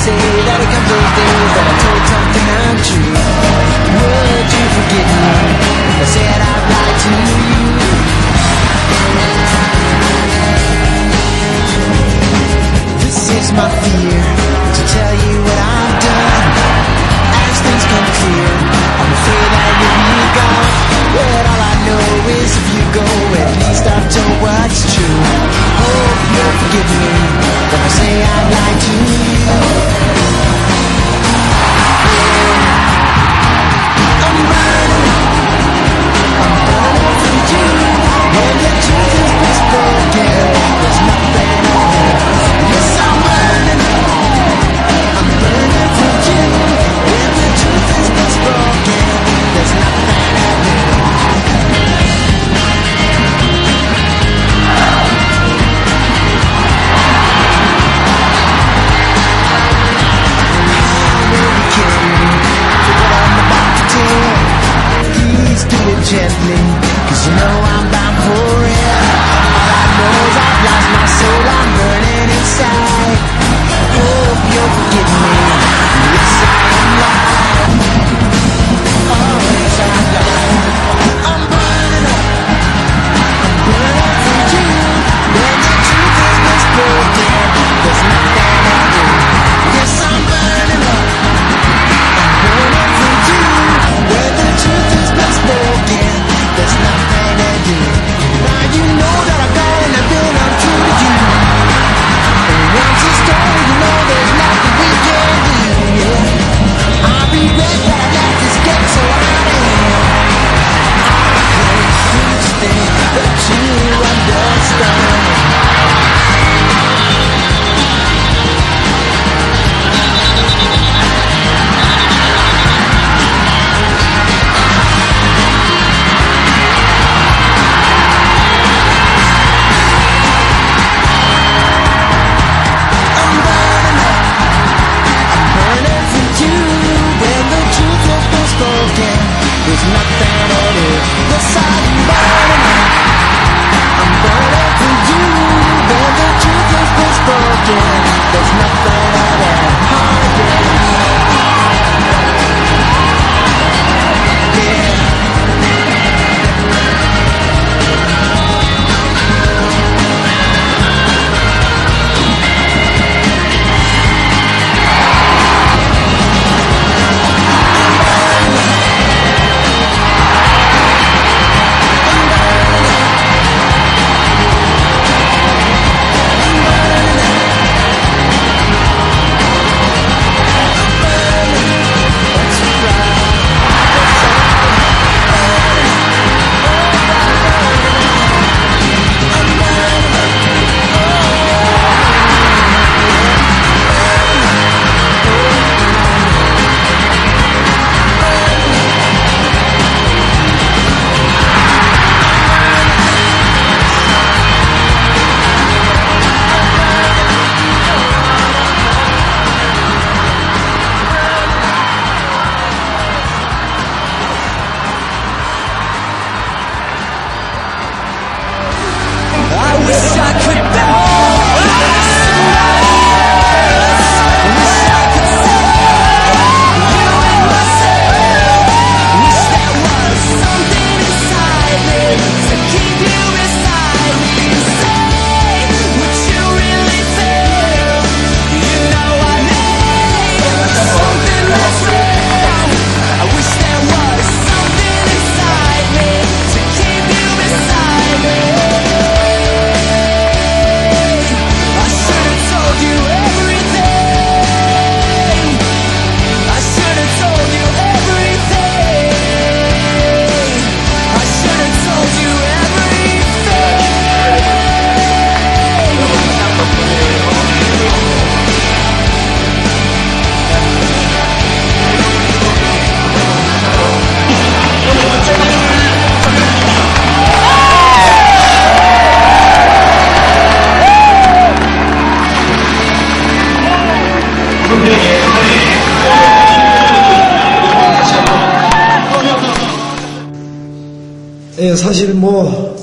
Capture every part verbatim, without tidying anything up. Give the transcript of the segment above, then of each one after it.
say that it comes those days that I told something untrue. Would you forgive me if I said I'd lie to you? This is my fear, to tell you what I've done. As things come clear, I'm afraid that you'll be gone. But all I know is if you go, at least I've told what's true. Hope you'll forgive me when I say I'd lie to you. I'm burning, I'm burning for you. When the truth is been spoken, there's nothing I hear. Yes, I'm burning, I'm burning for you. When the truth is been spoken, there's nothing I hear. Please do it gently, cause you know I'm bound for it. All I know is I've lost my soul, I'm burning inside. Hope you'll forgive me, yes I am live. Oh yes I'm live. I'm burning up, I'm burning for you. When the truth has been spoken, there's nothing I do. Yes I'm burning up, I'm burning for you. When the truth has been spoken, there's nothing to do. Now you know that I've gone and I've been untrue to you. And once it's done, you know there's nothing we can do. Yeah. I regret that I let this get so out of hand. I can't understand, but you understand. There's nothing to do. Yes, I'm burning up. I'm burning for you. When the truth has been spoken, there's nothing to do. Oh, 예, 사실 뭐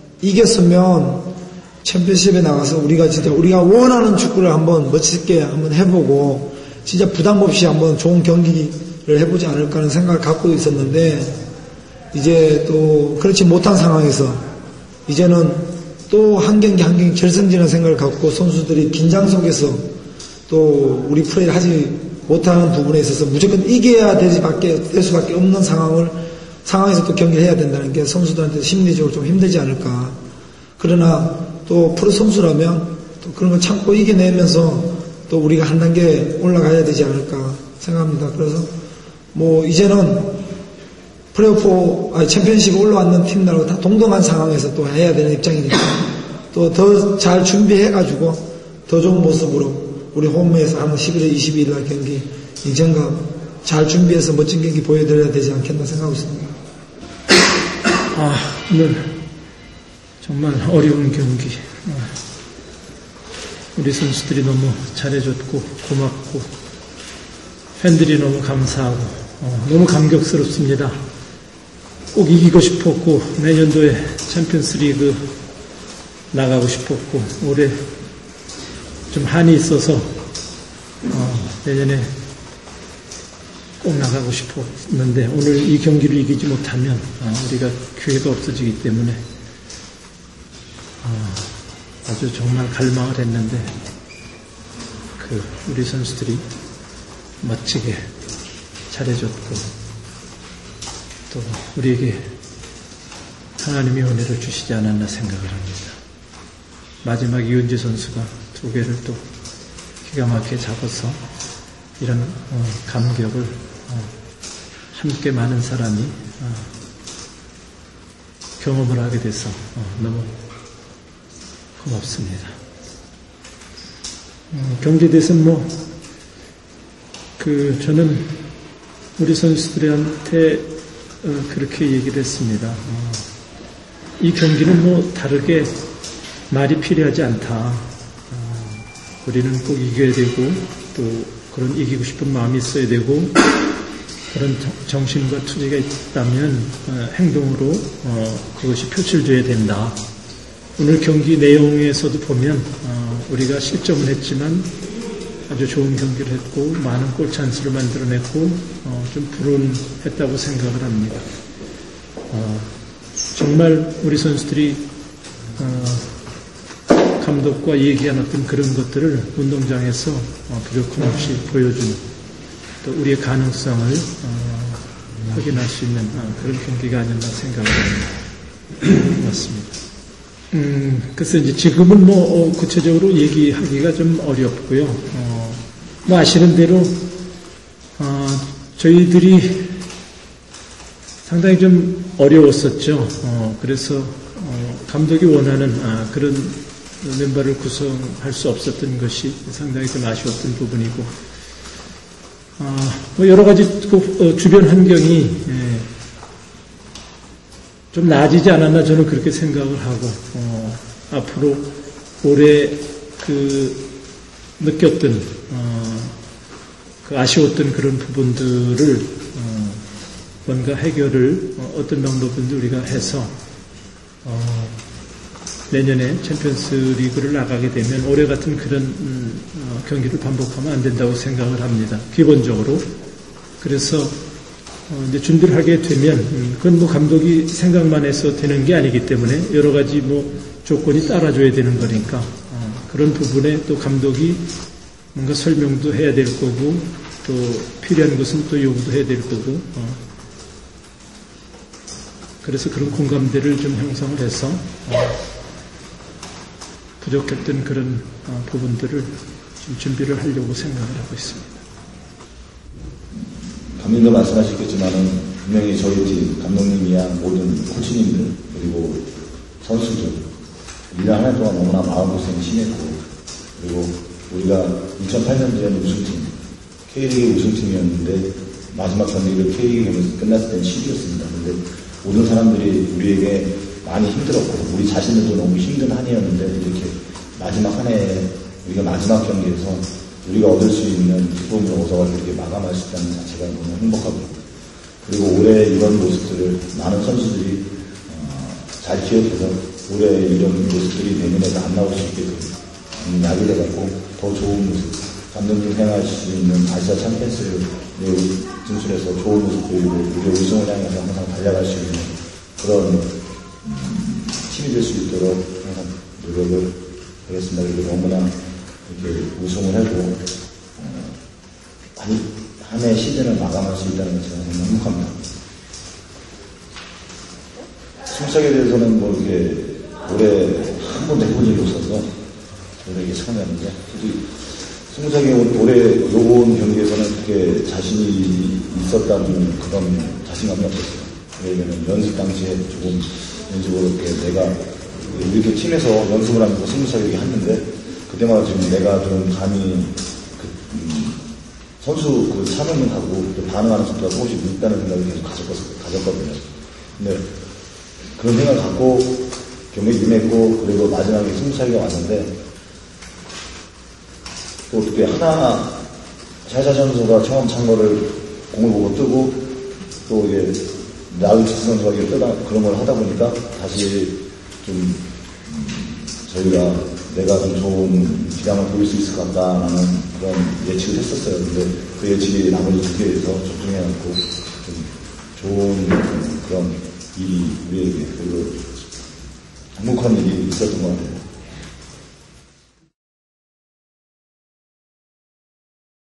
이겼으면 챔피언십에 나가서 우리가 진짜 우리가 원하는 축구를 한번 멋있게 한번 해보고 진짜 부담 없이 한번 좋은 경기를 해보지 않을까 하는 생각을 갖고 있었는데, 이제 또 그렇지 못한 상황에서 이제는 또 한 경기 한 경기 결승전의 생각을 갖고 선수들이 긴장 속에서 또 우리 플레이를 하지 못하는 부분에 있어서 무조건 이겨야 될 수밖에, 될 수밖에 없는 상황을 상황에서 또 경기를 해야 된다는 게 선수들한테 심리적으로 좀 힘들지 않을까. 그러나 또 프로 선수라면 또 그런 걸 참고 이겨내면서 또 우리가 한 단계 올라가야 되지 않을까 생각합니다. 그래서 뭐 이제는 플레이오프, 아니 챔피언십에 올라왔는 팀들하고 다 동등한 상황에서 또 해야 되는 입장이니까 또 더 잘 준비해가지고 더 좋은 모습으로 우리 홈에서 하는 십일월 이십이일 날 경기 인천과 잘 준비해서 멋진 경기 보여드려야 되지 않겠나 생각하고 있습니다. 아, 오늘 정말 어려운 경기. 우리 선수들이 너무 잘해줬고 고맙고 팬들이 너무 감사하고 어, 너무 감격스럽습니다. 꼭 이기고 싶었고 내년도에 챔피언스 리그 나가고 싶었고 올해 좀 한이 있어서 어, 내년에 꼭 나가고 싶었는데 오늘 이 경기를 이기지 못하면 어, 우리가 기회가 없어지기 때문에 어, 아주 정말 갈망을 했는데 그 우리 선수들이 멋지게 잘해줬고 또 우리에게 하나님의 은혜를 주시지 않았나 생각을 합니다. 마지막 이은지 선수가 두 개를 또 기가 막히게 잡아서 이런 어, 감격을 어, 함께 많은 사람이 어, 경험을 하게 돼서 어, 너무 고맙습니다. 음, 경기에 대해서는 뭐, 그, 저는 우리 선수들한테 어, 그렇게 얘기를 했습니다. 어, 이 경기는 뭐 다르게 말이 필요하지 않다. 어, 우리는 꼭 이겨야 되고 또 그런 이기고 싶은 마음이 있어야 되고 그런 정신과 투지가 있다면 어, 행동으로 어, 그것이 표출돼야 된다. 오늘 경기 내용에서도 보면 어, 우리가 실점을 했지만 아주 좋은 경기를 했고 많은 골 찬스를 만들어냈고 어, 좀 불운했다고 생각을 합니다. 어, 정말 우리 선수들이 어, 감독과 얘기한 어떤 그런 것들을 운동장에서 어, 부족함 없이 보여준 또 우리의 가능성을 어, 확인할 수 있는 어, 그런 경기가 아니었나 생각을 합니다. 맞습니다. 음, 그래서 이제 지금은 뭐, 어, 구체적으로 얘기하기가 좀 어렵고요. 어, 뭐 아시는 대로, 어, 저희들이 상당히 좀 어려웠었죠. 어, 그래서, 어, 감독이 원하는, 아, 그런 멤버를 구성할 수 없었던 것이 상당히 좀 아쉬웠던 부분이고, 어, 뭐 여러 가지 그, 어, 주변 환경이, 예, 좀 나아지지 않았나 저는 그렇게 생각을 하고 어, 앞으로 올해 그 느꼈던 어, 그 아쉬웠던 그런 부분들을 어, 뭔가 해결을 어, 어떤 방법인지 우리가 해서 어, 내년에 챔피언스 리그를 나가게 되면 올해 같은 그런 음, 어, 경기를 반복하면 안 된다고 생각을 합니다. 기본적으로. 그래서 어, 이제 준비를 하게 되면, 음, 그건 뭐 감독이 생각만 해서 되는 게 아니기 때문에 여러 가지 뭐 조건이 따라줘야 되는 거니까, 어, 그런 부분에 또 감독이 뭔가 설명도 해야 될 거고, 또 필요한 것은 또 요구도 해야 될 거고, 어, 그래서 그런 공감대를 좀 형성을 해서, 어, 부족했던 그런 어, 부분들을 좀 준비를 하려고 생각을 하고 있습니다. 감독님도 말씀하셨겠지만은 분명히 저희 팀, 감독님이야 모든 코치님들 그리고 선수들 일 년 한 해 동안 너무나 마음고생이 심했고 그리고 우리가 이천팔 년도에 우승팀, K리그 우승팀이었는데 마지막 경기를 K리그 끝났을 때는 십위였습니다. 근데 모든 사람들이 우리에게 많이 힘들었고 우리 자신들도 너무 힘든 한 해였는데 이렇게 마지막 한 해 우리가 마지막 경기에서 우리가 얻을 수 있는 기쁨을 얻어가지고 이렇게 마감할 수 있다는 자체가 너무 행복하고 그리고 올해 이런 모습들을 많은 선수들이 어, 잘 기억해서 올해 이런 모습들이 내년에도 안 나올 수 있게끔 약이 돼갖고 더 좋은 모습 감독님 생각할 수 있는 아시아 챔피언스를 진출해서 좋은 모습 보이고 우리 우승을 향해서 항상 달려갈 수 있는 그런 음, 팀이 될 수 있도록 항상 노력을 하겠습니다. 그리고 너무나 이렇게 우승을 해도 어, 한 해 시즌을 마감할 수 있다는 것을 정말 행복합니다. 승부차기에 대해서는 뭐 이렇게 올해 한 번도 해본 적이 없어서 올해 이게 처음이었는데 솔직히 승부차기 올해 요번 경기에서는 그렇게 자신이 있었다는 그런 자신감이 없었어요. 왜냐면 연습 당시에 조금 연습으로 이렇게 내가 우리 그 팀에서 연습을 하면서 승부차기 이렇게 했는데 그때마다 지금 내가 좀 감히 그, 음, 선수 그 참여하고 반응하는 속도가 조금씩 늦다는 생각을 계속 가졌거든요. 근데 그런 생각을 갖고 경기에 임했고 그리고 마지막에 승부차기가 왔는데 또 어떻게 하나 샤샤 선수가 처음 찬 거를 공을 보고 뜨고 또 이게 나우치스 선수가 이게 뜨다 그런 걸 하다 보니까 다시 좀 음, 저희가 내가 좀 좋은 기량을 보일 수 있을 것 같다라는 그런 예측을 했었어요. 근데 그 예측이 나머지 두 개에서 적중해갖고 좀 좋은 그런 일이 우리에게 그리고 행복한 일이 있었던 것 같아요.